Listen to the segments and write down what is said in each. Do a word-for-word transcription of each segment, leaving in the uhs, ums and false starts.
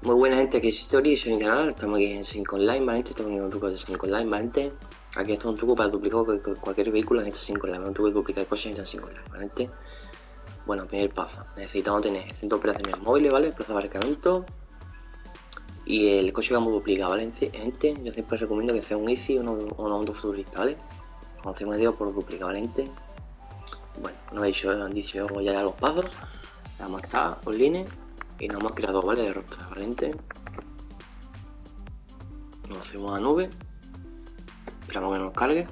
Muy buena gente, que es Tori, soy mi canal, estamos aquí en Sync Online, ¿vale? Este es un truco de Sync Online, ¿vale? Aquí está un truco para duplicar cualquier vehículo en este Sync Online, un truco de duplicar coches en este Sync Online, ¿vale? Bueno, primer paso, necesitamos tener centro de operaciones móviles, ¿vale? Plaza de aparcamiento y el coche que vamos a duplicar, ¿vale? Gente, yo siempre recomiendo que sea un Easy o un Auto Futurista, ¿vale? Como hacemos medido por duplicar, ¿vale? Bueno, nos he dicho, han dicho ya los pasos, le damos acá, online y nos hemos creado, ¿vale? De rostro, ¿vale? Nos hacemos a nube, esperamos que nos cargue.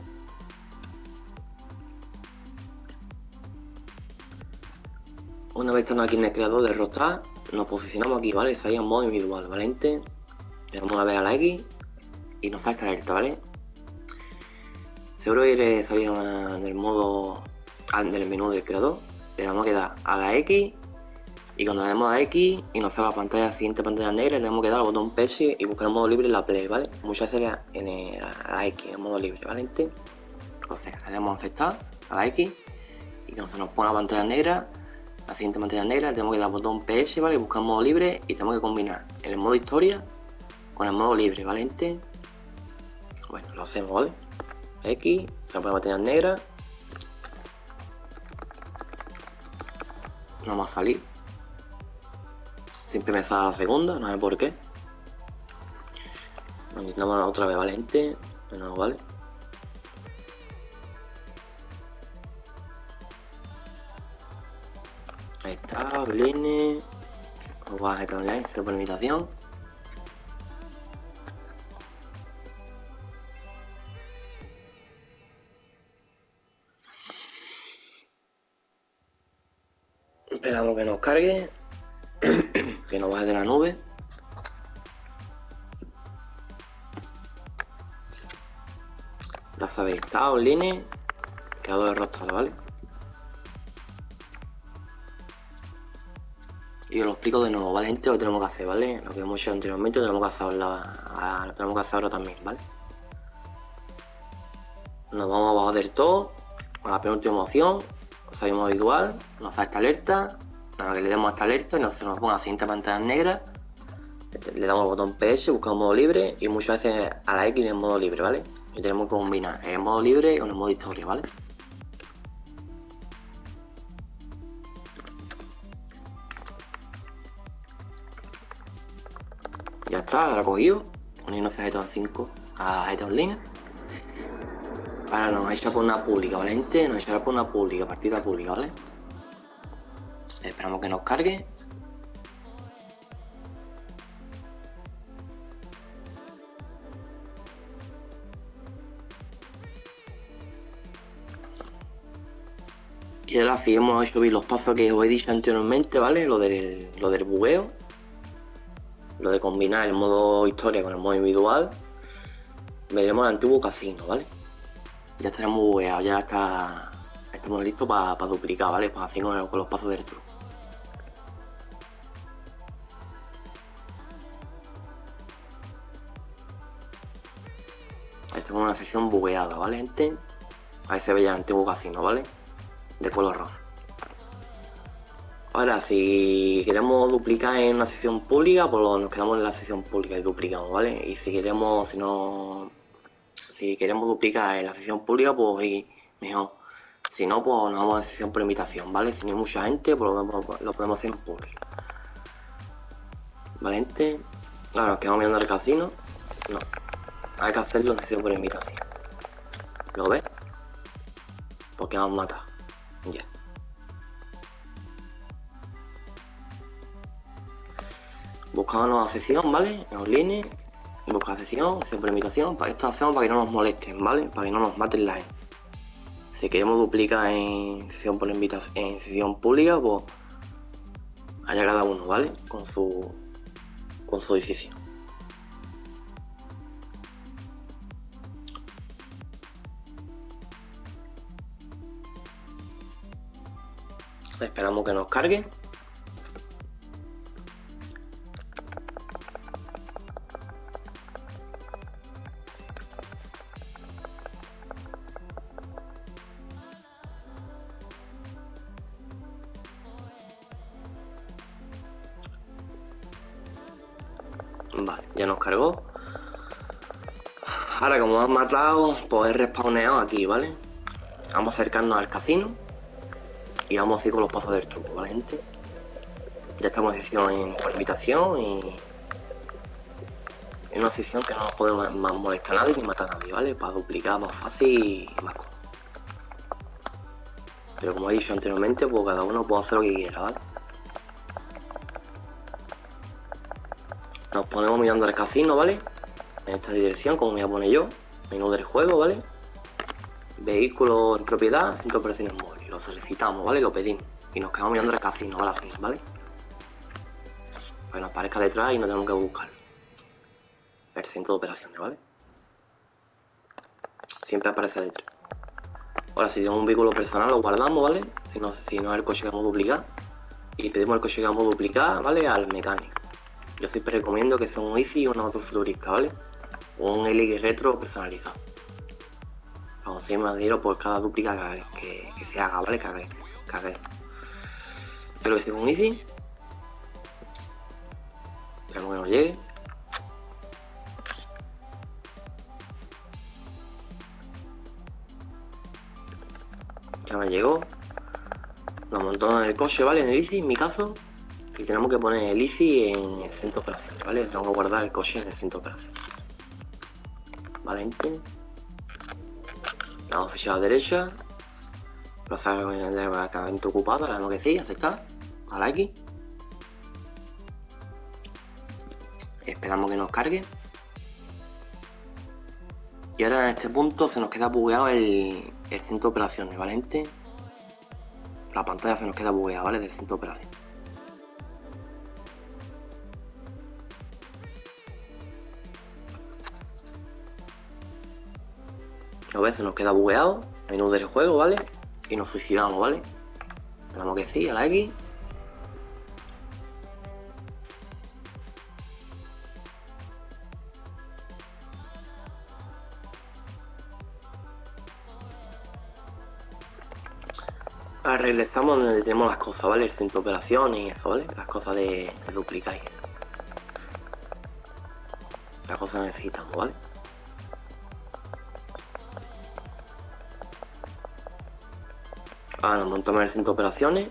Una vez estando aquí en el creador de rostrar, nos posicionamos aquí, ¿vale? Está ahí en modo individual, ¿vale? Le damos una vez a la X y nos falta alerta, ¿vale? Seguro que salir del modo del menú del creador, le damos que dar a la X y cuando le damos a X y nos sale la pantalla, la siguiente pantalla negra, le damos que dar al botón P S y buscar el modo libre en la Play, ¿vale? Muchas veces en el, a la X, en modo libre, ¿vale? O sea, le damos a aceptar a la X y cuando se nos pone la pantalla negra, la siguiente pantalla negra, tenemos que dar al botón P S, ¿vale? Buscar modo libre y tenemos que combinar el modo historia con el modo libre, ¿vale? Bueno, lo hacemos, ¿vale? X, se pone la pantalla negra, no vamos a salir. Siempre me sale la segunda, no sé por qué. Nos intentamos otra vez, ¿vale, gente? De nuevo, ¿vale? Ahí está, online. Jugar a online, cero por invitación. Esperamos que nos cargue. Que nos baje de la nube. Plaza habilitada, online. Creador de rostro, ¿vale? Y os lo explico de nuevo, ¿vale, gente? Lo que tenemos que hacer, ¿vale? Lo que hemos hecho anteriormente lo tenemos que hacer ahora, lo tenemos que hacer ahora también, ¿vale? Nos vamos abajo del todo, a la penúltima opción, salimos visual, nos da esta alerta, nada que le demos a esta alerta y nos, nos ponga la siguiente pantalla negra, le damos al botón P S, buscamos modo libre y muchas veces a la X en modo libre, ¿vale? Y tenemos que combinar el modo libre con el modo historia, ¿vale? Ya está, ahora cogido, unirnos a G T A cinco, a G T A Online. Ahora nos echa por una pública, ¿vale, gente? Nos echará por una pública, partida pública, ¿vale? Esperamos que nos cargue. Y ahora sí hemos hecho bien los pasos que os he dicho anteriormente, ¿vale? Lo del, lo del bugueo. Lo de combinar el modo historia con el modo individual. Veremos el antiguo casino, ¿vale? Ya estaremos bugueados, ya está, estamos listos para pa duplicar, ¿vale? Para hacer con, con los pasos del truco. Estamos en una sesión bugueada, ¿vale, gente? Ahí se ve ya el antiguo casino, ¿vale? De color rosa. Ahora, si queremos duplicar en una sección pública, pues nos quedamos en la sección pública y duplicamos, ¿vale? Y si queremos, si no, si queremos duplicar en la sección pública, pues mejor. Si no, pues nos vamos a sección por invitación, ¿vale? Si no hay mucha gente, pues lo, lo podemos hacer en pública. ¿Vale, gente? Ahora nos quedamos mirando al casino. No, hay que hacerlo en sección por invitación. ¿Lo ves? Porque vamos a matar. Ya. Buscamos nueva sección, ¿vale? En online, buscar sección, sección por invitación. Para esto hacemos para que no nos molesten, ¿vale? Para que no nos maten la gente. Si queremos duplicar en sección por invitación, en sección pública, pues haya cada uno, ¿vale? Con su con su edificio. Esperamos que nos cargue. Vale, ya nos cargó. Ahora, como hemos matado, pues he respawneado aquí, ¿vale? Vamos a acercarnos al casino y vamos a ir con los pozos del truco, ¿vale, gente? Ya estamos en sesión en por invitación y en una sesión que no nos podemos molestar a nadie ni matar a nadie, ¿vale? Para duplicar más fácil y más cómodo. Pero como he dicho anteriormente, pues cada uno puede hacer lo que quiera, ¿vale? Nos ponemos mirando al casino, ¿vale? En esta dirección, como me voy a poner yo. Menú del juego, ¿vale? Vehículo en propiedad, ciento operaciones móviles. Lo solicitamos, ¿vale? Lo pedimos. Y nos quedamos mirando al casino, a la final, ¿vale? Para que nos aparezca detrás y no tenemos que buscarlo. El centro de operaciones, ¿vale? Siempre aparece detrás. Ahora, si tenemos un vehículo personal, lo guardamos, ¿vale? Si no, si no es el coche que vamos a duplicar. Y pedimos el coche que vamos a duplicar, ¿vale? Al mecánico. Yo siempre recomiendo que sea un Easy o una autofuturista, ¿vale? O un L X retro personalizado. Para conseguir más dinero por cada dúplica que, que, que se haga, ¿vale? Cague, cague. Espero que sea un Easy. Esperamos que nos llegue. Ya me llegó. Nos montamos en el coche, ¿vale? En el Easy, en mi caso. Y tenemos que poner el Easy en el centro de operaciones, ¿vale? Tengo que guardar el coche en el centro de operaciones. Vale, gente. Damos ficha a la derecha. Plazar de cargamento ocupado, la tenemos que decir, aceptar. A la X. Esperamos que nos cargue. Y ahora en este punto se nos queda bugueado el, el centro de operaciones, ¿vale, gente? La pantalla se nos queda bugueada, ¿vale? Del centro de operaciones. A veces nos queda bugueado, menú del juego, ¿vale? Y nos suicidamos, ¿vale? Le damos que sí, a la X. Ahora regresamos donde tenemos las cosas, ¿vale? El centro de operaciones y eso, ¿vale? Las cosas de, de duplicar. Las cosas que necesitamos, ¿vale? Ahora nos montamos en el centro de operaciones.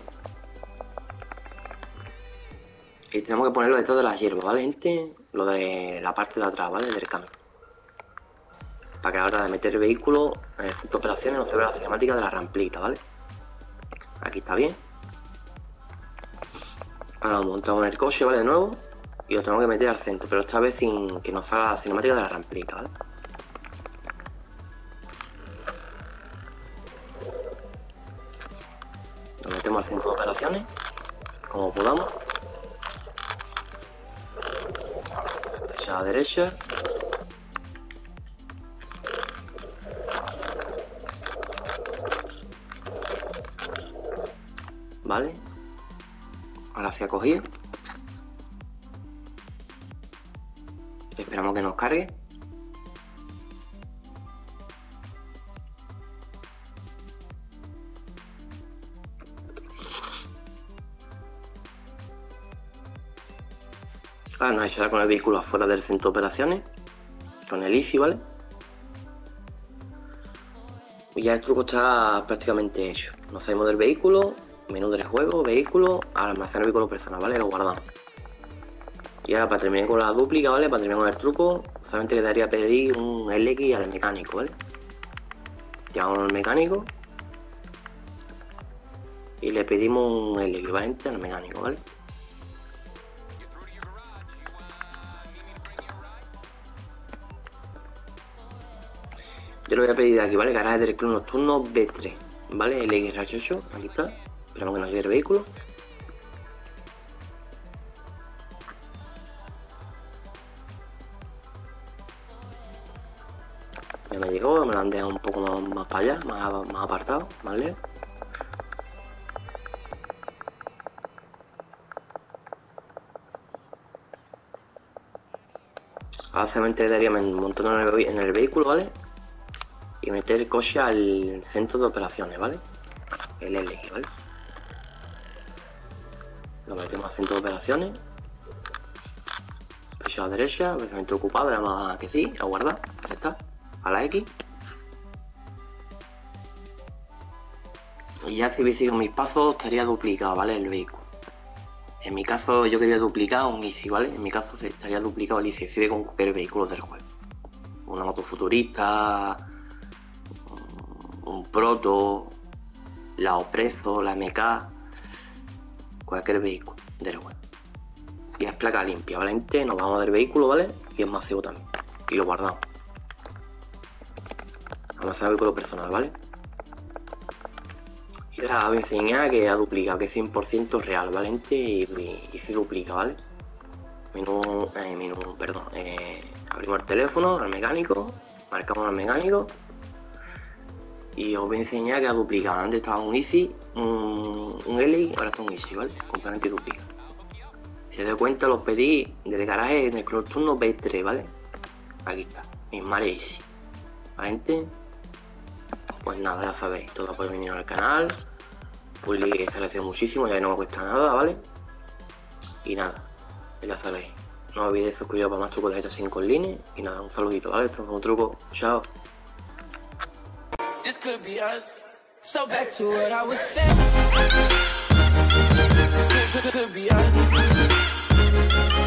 Y tenemos que ponerlo detrás de las hierbas, ¿vale, gente? Lo de la parte de atrás, ¿vale? Del cambio. Para que a la hora de meter el vehículo en el centro de operaciones no se vea la cinemática de la ramplita, ¿vale? Aquí está bien. Ahora lo montamos en el coche, ¿vale? De nuevo. Y lo tenemos que meter al centro, pero esta vez sin que nos salga la cinemática de la ramplita, ¿vale? Lo metemos al centro de operaciones, como podamos. Flecha a la derecha. Vale. Ahora se ha cogido. Esperamos que nos cargue. Ahora nos echará con el vehículo afuera del centro de operaciones. Con el Easy, ¿vale? Y ya el truco está prácticamente hecho. Nos salimos del vehículo, menú del juego, vehículo, almacenar vehículo personal, ¿vale? Lo guardamos. Y ahora para terminar con la dúplica, ¿vale? Para terminar con el truco, solamente quedaría pedir un L X al mecánico, ¿vale? Llamamos al mecánico y le pedimos un L equivalente al mecánico, ¿vale? Yo lo voy a pedir de aquí, ¿vale? Garaje del club nocturno B tres, ¿vale? L X H ocho, aquí está. Esperamos que nos llegue el vehículo. Ya me llegó, me lo han dejado un poco más, más para allá, más, más apartado, más lejos. Ahora solamente daría montarlo en el, en el vehículo, ¿vale? Y meter el coche al centro de operaciones, ¿vale? El L X, ¿vale? Lo metemos al centro de operaciones. flecha a la derecha, pensamiento ocupado, le damos a que sí, a guardar, aceptar, a la X. Y ya si hubiese seguido mis pasos estaría duplicado, ¿vale? El vehículo. En mi caso yo quería duplicar un Easy, ¿vale? En mi caso estaría duplicado el Easy, si con cualquier vehículo del juego. Una moto futurista, un Proto, la Oprezo, la M K, cualquier vehículo del juego. Y es placa limpia, ¿vale? Nos vamos del vehículo, ¿vale? Y es masivo también. Y lo guardamos. Vamos a hacer el vehículo personal, ¿vale? Y ahora voy a enseñar que ha duplicado, que es cien por ciento real, ¿vale? Y, y, y se duplica, ¿vale? Menú, eh, menú, perdón. Eh, abrimos el teléfono, al mecánico, marcamos al mecánico. Y os voy a enseñar que ha duplicado. Antes estaba un Easy, un, un L, ahora está un Easy, ¿vale? Completamente duplica. Si os dais cuenta, los pedí del garaje del Nocturno B tres, ¿vale? Aquí está, mi Mare Easy. ¿Vale? Pues nada, ya sabéis, todo podéis venir al canal. Willy que se agradece muchísimo, ya no me cuesta nada, ¿vale? Y nada, ya sabéis. No olvidéis suscribiros para más trucos de G T A cinco en línea. Y nada, un saludito, ¿vale? Esto fue un truco. Chao. This could be us. So back to what I was saying. Could, could, could be us.